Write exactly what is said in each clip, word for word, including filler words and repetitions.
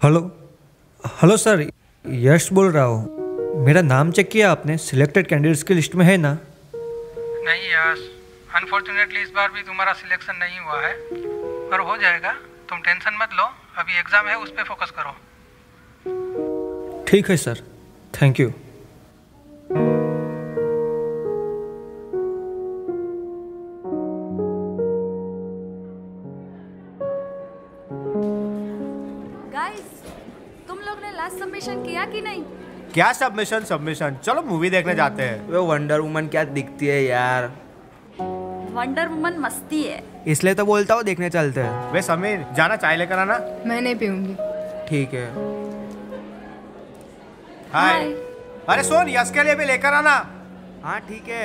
Hello hello sir, यश बोल रहा हूँ। मेरा नाम चेक किया आपने? सिलेक्टेड कैंडिडेट्स की लिस्ट में है ना? नहीं यश, अनफॉर्चुनेटली इस बार भी तुम्हारा सिलेक्शन नहीं हुआ है, पर हो जाएगा। तुम टेंशन मत लो, अभी एग्ज़ाम है, उस पर फोकस करो। ठीक है सर, थैंक यू। सबमिशन किया कि नहीं? क्या सबमिशन सबमिशन चलो मूवी देखने जाते हैं। वो वंडर वुमन क्या दिखती है यार। वंडर वुमन मस्ती है, इसलिए तो बोलता हूँ देखने चलते हैं। वे समीर, जाना चाय लेकर आना। मैं नहीं पीऊंगी। ठीक है। हाय। अरे सोन, यश के लिए भी लेकर आना। हाँ ठीक है।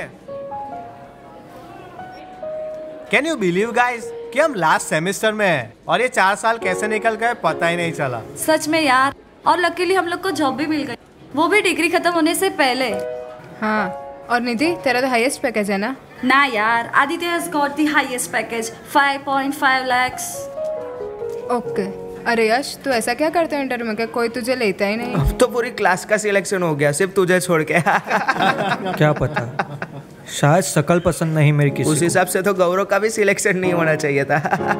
कैन यू बिलीव गाइस कि हम लास्ट सेमेस्टर में हैं और ये चार साल कैसे निकल गए पता ही नहीं चला। सच में यार, और लकीली हम लोग को जॉब भी मिल गई, वो भी डिग्री खत्म होने से पहले। हाँ, और निधि तेरा तो हाईएस्ट पैकेज है ना? ना यार, Aditya has got the highest package five point five lakhs. Okay. अरे यश, तू ऐसा क्या करते हो इंटरव्यू में, कोई तुझे लेता ही नहीं? अब तो पूरी क्लास का सिलेक्शन हो गया, सिर्फ तुझे छोड़ के। क्या पता, शायद शकल पसंद नहीं मेरी किसी। उस हिसाब से तो गौरव का भी सिलेक्शन नहीं होना चाहिए था।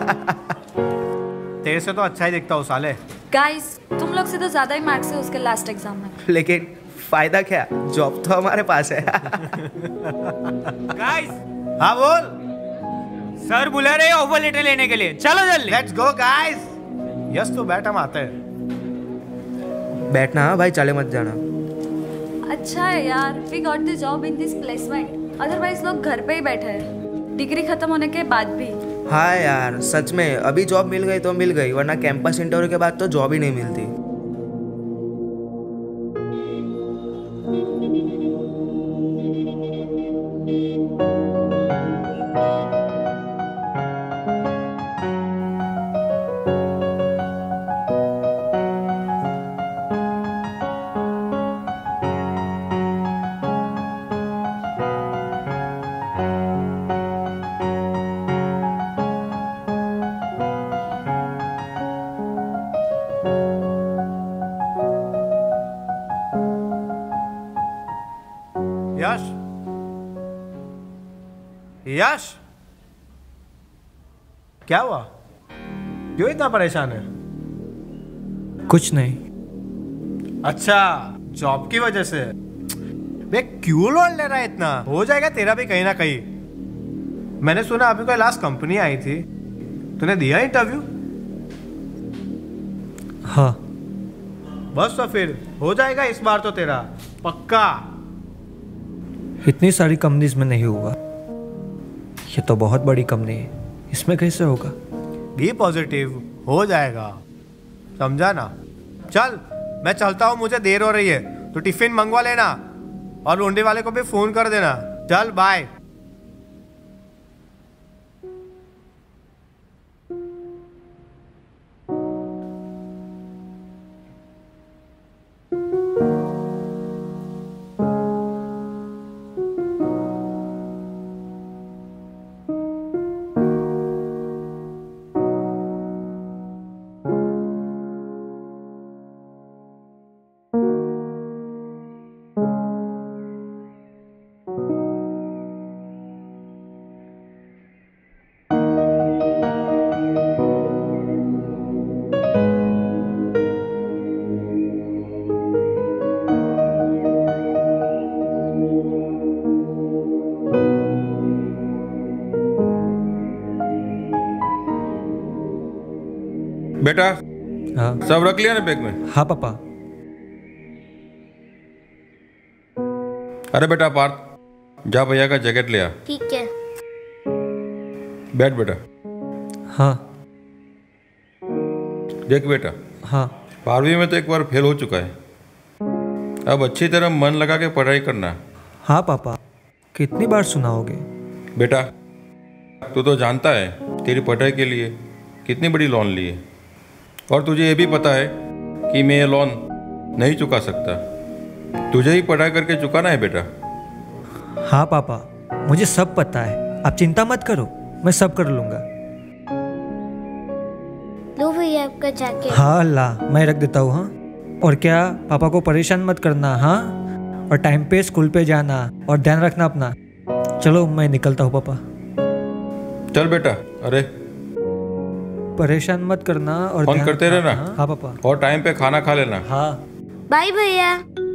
तेरे से तो अच्छा ही दिखता हूँ साले। गाइस, तुम लोग से तो ज्यादा ही मार्क्स है उसके लास्ट एग्जाम में। लेकिन फायदा क्या, जॉब तो हमारे पास है। गाइस, हाँ बोल। सर बुला रहे हैं ऑफर लेटर लेने के लिए, चलो जल्दी। Let's go guys. यस तो बैठ, हम आते हैं। बैठना हाँ भाई, चले मत जाना। अच्छा है यार, we got the job in this placement, otherwise लोग घर पे ही बैठे हैं डिग्री खत्म होने के बाद भी। हाँ यार सच में, अभी जॉब मिल गई तो मिल गई, वरना कैंपस इंटरव्यू के बाद तो जॉब ही नहीं मिलती। यश, यश, क्या हुआ? क्यों इतना परेशान है? कुछ नहीं। अच्छा, जॉब की वजह से? बे क्यों लोड ले रहा है इतना? हो जाएगा तेरा भी कहीं ना कहीं। मैंने सुना अभी कोई लास्ट कंपनी आई थी, तूने दिया इंटरव्यू? हाँ। बस तो फिर हो जाएगा इस बार तो तेरा, पक्का। इतनी सारी कंपनीज में नहीं हुआ, ये तो बहुत बड़ी कंपनी है, इसमें कैसे होगा? बी पॉजिटिव, हो जाएगा, समझा ना? चल मैं चलता हूँ, मुझे देर हो रही है, तो टिफिन मंगवा लेना और रोंडे वाले को भी फोन कर देना। चल बाय। बेटा, हाँ सब रख लिया ना बैग में? हाँ पापा। अरे बेटा पार्थ, जा भैया का जैकेट ले आ। ठीक है। बैठ बेटा। हाँ। देख बेटा, हाँ। बारहवीं में तो एक बार फेल हो चुका है, अब अच्छी तरह मन लगा के पढ़ाई करना। हाँ पापा, कितनी बार सुनाओगे? बेटा, तू तो जानता है तेरी पढ़ाई के लिए कितनी बड़ी लोन ली है, और तुझे ये भी पता है कि मैं ये लोन नहीं चुका सकता, तुझे ही पढ़ाई करके चुकाना है बेटा। हाँ पापा, मुझे सब पता है, आप चिंता मत करो, मैं सब कर लूँगा। लो भैया आपका जैकेट। हाँ ला, मैं रख देता हूँ। हाँ, और क्या, पापा को परेशान मत करना। हाँ, और टाइम पे स्कूल पे जाना और ध्यान रखना अपना। चलो मैं निकलता हूँ पापा। चल बेटा। अरे परेशान मत करना और फोन ध्यान करते रखना। रहना। हाँ, हाँ पापा। और टाइम पे खाना खा लेना। हाँ बाय भैया।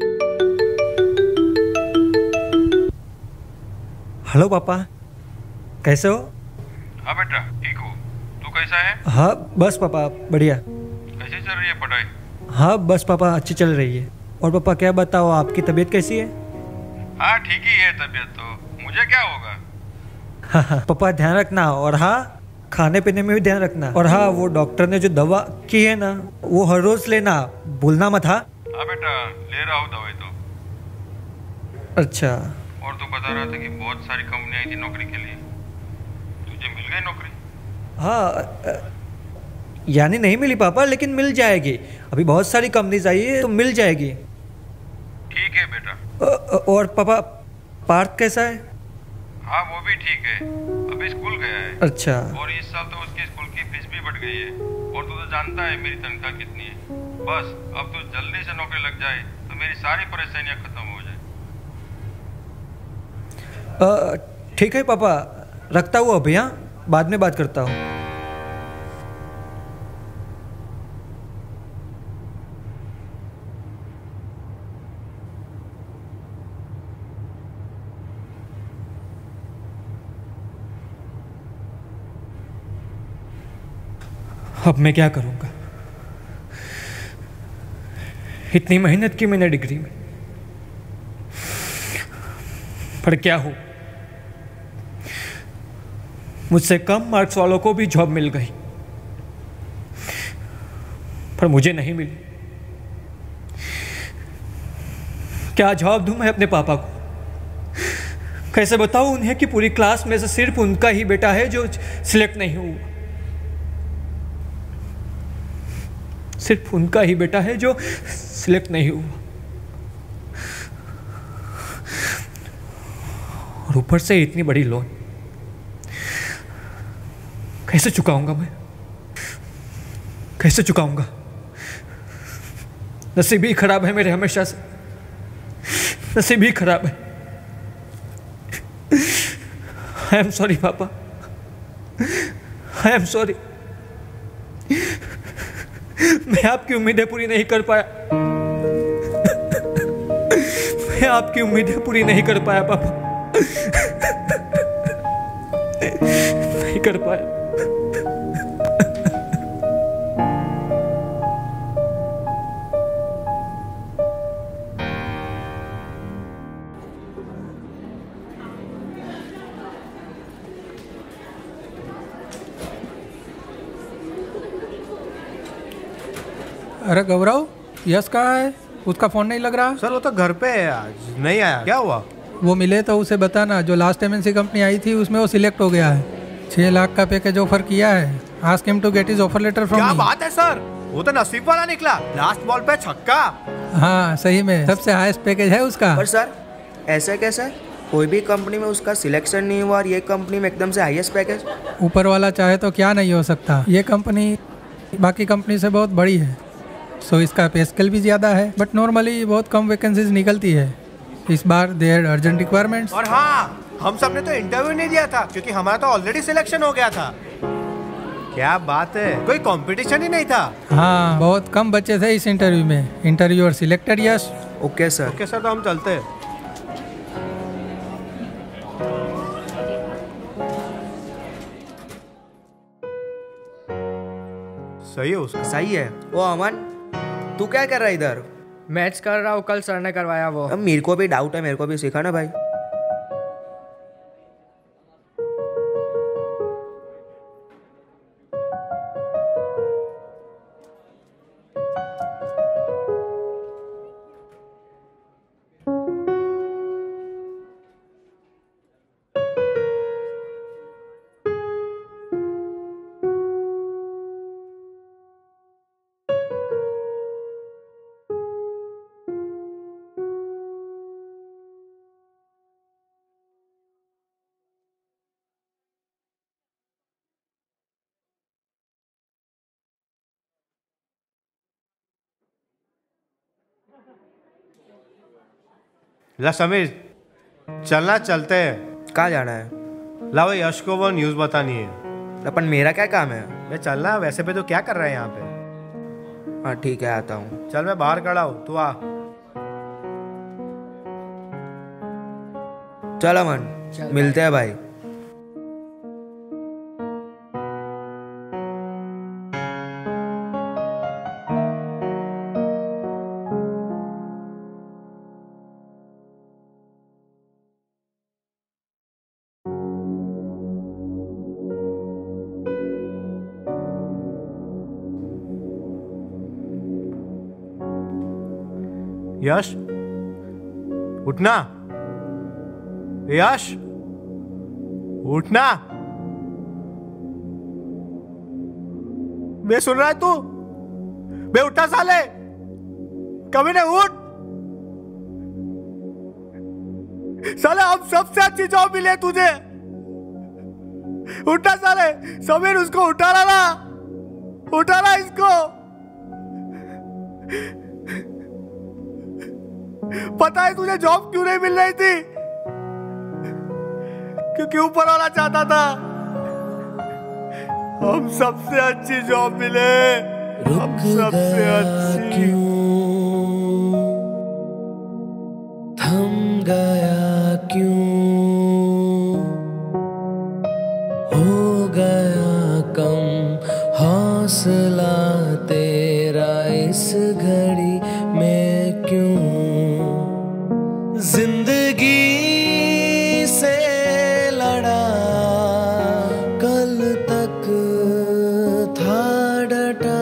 हेलो पापा, कैसे हो? हाँ बेटा ठीक हो। तू कैसा है? हाँ बस पापा बढ़िया। कैसे चल रही है पढ़ाई? हाँ बस पापा अच्छी चल रही है। और पापा क्या बताओ, आपकी तबीयत कैसी है? हाँ ठीक ही है तबीयत तो, मुझे क्या होगा। हाँ हाँ पापा ध्यान रखना। और हाँ, खाने पीने में भी ध्यान रखना। और हाँ, वो डॉक्टर ने जो दवा की है ना, वो हर रोज लेना, भूलना मत। हाँ हाँ बेटा ले रहा हूँ दवाई तो। अच्छा। और तू बता रहा था कि बहुत सारी कंपनी आई थी नौकरी के लिए, तुझे मिल गई नौकरी? हाँ यानी नहीं मिली पापा, लेकिन मिल जाएगी। अभी बहुत सारी कंपनीज आई है तो मिल जाएगी। ठीक है बेटा। अ- और पापा, पार्थ कैसा है? हाँ वो भी ठीक है, अभी स्कूल गया है। अच्छा। और इस साल तो उसकी स्कूल की फीस भी बढ़ गई है। और तू तो जानता है मेरी तनख्वाह कितनी है। बस अब तू जल्दी से नौकरी लग जाए तो मेरी सारी परेशानियां खत्म हो जाए। अ, ठीक है पापा, रखता हूँ अभी। हाँ, बाद में बात करता हूँ। अब मैं क्या करूँगा? इतनी मेहनत की मैंने डिग्री में, पर क्या हो, मुझसे कम मार्क्स वालों को भी जॉब मिल गई, पर मुझे नहीं मिली। क्या जवाब दूं मैं अपने पापा को? कैसे बताऊं उन्हें कि पूरी क्लास में से सिर्फ उनका ही बेटा है जो सिलेक्ट नहीं हुआ। सिर्फ उनका ही बेटा है जो सिलेक्ट नहीं हुआ, और ऊपर से इतनी बड़ी लोन कैसे चुकाऊंगा मैं? कैसे चुकाऊंगा? नसीब ही खराब है मेरे, हमेशा से नसीब ही खराब है। आई एम सॉरी पापा, आई एम सॉरी। मैं आपकी उम्मीदें पूरी नहीं कर पाया। मैं आपकी उम्मीदें पूरी नहीं कर पाया पापा, नहीं कर पाया। अरे गौरव, यश कहाँ है? उसका फ़ोन नहीं लग रहा। सर वो तो घर पे है, आज नहीं आया। क्या हुआ? वो मिले तो उसे बताना, जो लास्ट एमएनसी कंपनी आई थी उसमें वो सिलेक्ट हो गया है। छः लाख का पैकेज ऑफर किया है। Ask him to get his offer letter from क्या मी। बात है सर, वो तो नसीब वाला निकला, लास्ट बॉल पे छक्का। हाँ सही में सबसे हाईएस्ट पैकेज है उसका। पर सर ऐसा कैसा है? कोई भी कंपनी में उसका सिलेक्शन नहीं हुआ और ये कंपनी में एकदम से हाईएस्ट पैकेज। ऊपर वाला चाहे तो क्या नहीं हो सकता। ये कंपनी बाकी कंपनी से बहुत बड़ी है, सो इसका पे स्केल भी ज़्यादा है, बट नॉर्मली बहुत कम वैकेंसीज निकलती है। इस बार दे हैड अर्जेंट रिक्वायरमेंट्स। और हाँ, हम सब ने तो इंटरव्यू नहीं दिया था क्योंकि हमारा तो ऑलरेडी सिलेक्शन हो गया था। क्या बात है, कोई कंपटीशन ही नहीं था। हाँ बहुत कम बच्चे थे इस इंटरव्यू में। इंटरव्यू और selected Yash. Okay sir. Okay sir, तो हम चलते हैं। सही है उसका। सही है। वो अमन, तू क्या कर रहा है इधर? मैच कर रहा हूँ, कल सर ने करवाया वो। अब मेरे को भी डाउट है, मेरे को भी सिखा ना भाई। ला समीर, चलना चलते हैं। कहाँ जाना है? ला वो यश को वो न्यूज़ बतानी है। अपन मेरा क्या काम है? मैं चलना, वैसे पे तो क्या कर रहा है यहाँ पे? हाँ ठीक है, आता हूँ। चल मैं बाहर खड़ा हूँ, तू आ। चल अमन, मिलते हैं भाई। यश, उठना। यश, उठना। मैं सुन रहा है तू? बे उठा साले, कभी नहीं, उठ साले, हम सबसे अच्छी जॉब मिले तुझे। उठा साले, समीर उसको उठा रहा ना, उठा रहा इसको। पता है तुझे जॉब क्यों नहीं मिल रही थी? क्योंकि ऊपर वाला चाहता था हम सबसे अच्छी जॉब मिले, हम सबसे अच्छी। थम गया क्यों, हो गया कम हौसला तेरा इस घड़ी में क्यों? जिंदगी से लड़ा, कल तक था डटा।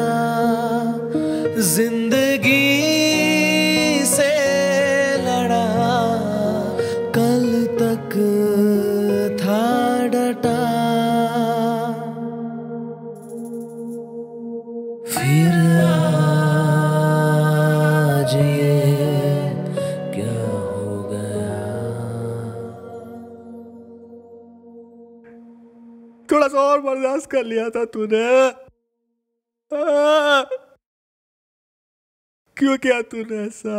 जिंदगी से लड़ा, कल तक था डटा। फिर आज ये थोड़ा सा और बर्दाश्त कर लिया था तूने। क्यों किया तूने ऐसा?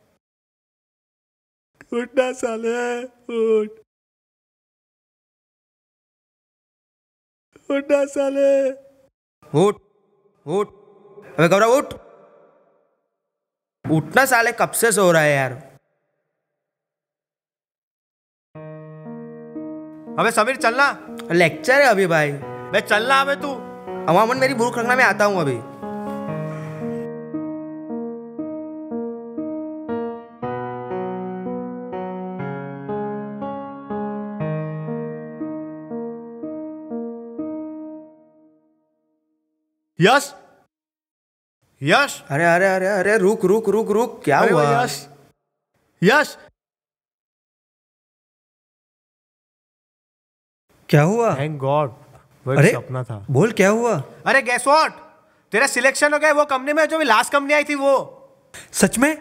उठना साले, उठ, उठना साले, उठ, उठ। अबे गौरव उठ, उठना साले, कब से सो रहा है यार? अबे समीर चलना। लेक्चर है अभी भाई। बे चलना अबे तू। अमन मेरी भूख रखना, मैं आता हूँ अभी। यश, यश, अरे अरे अरे अरे रुक रुक रुक रुक, क्या हुआ? यश, यश, क्या हुआ? थैंक गॉड, वो एक अरे सपना था। बोल क्या हुआ? अरे गेस व्हाट, तेरा सिलेक्शन हो गया वो कंपनी में जो भी लास्ट कंपनी आई थी वो। सच में?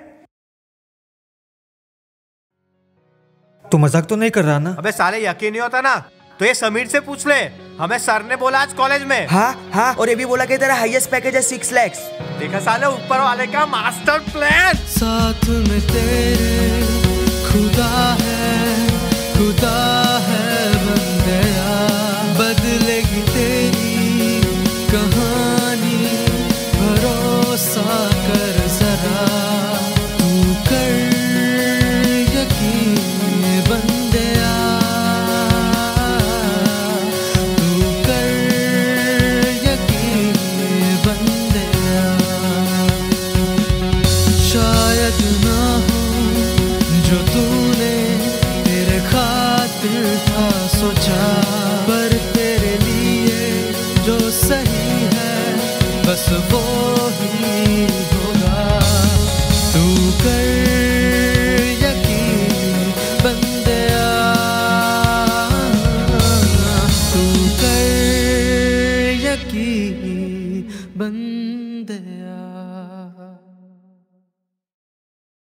तू मजाक तो नहीं कर रहा ना? अबे साले यकीन नहीं होता ना तो ये समीर से पूछ ले, हमें सर ने बोला आज कॉलेज में। हाँ हाँ, और ये भी बोला कि तेरा हाईएस्ट पैकेज है सिक्स लैक्स। देखा साले, ऊपर वाले का मास्टर प्लान। साथ में तेरे खुदा है, खुदा है बंदया, बदलेगी तेरी कहानी, भरोसा कर जरा, तू कर यकीन बंदया, तू कर यकीन बंदया। शायद ना हो जो तूने तेरे खातिर था सोचा,